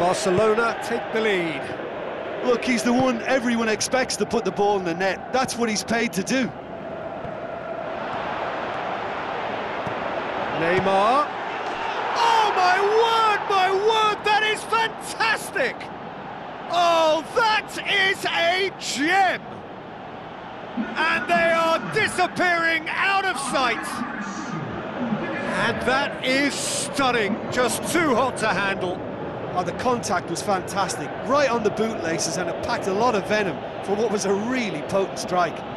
Barcelona take the lead. Look, he's the one everyone expects to put the ball in the net. That's what he's paid to do. Neymar. Oh, my word, that is fantastic! Oh, that is a gem! And they are disappearing out of sight. And that is stunning, just too hot to handle. Oh, the contact was fantastic, right on the bootlaces, and it packed a lot of venom for what was a really potent strike.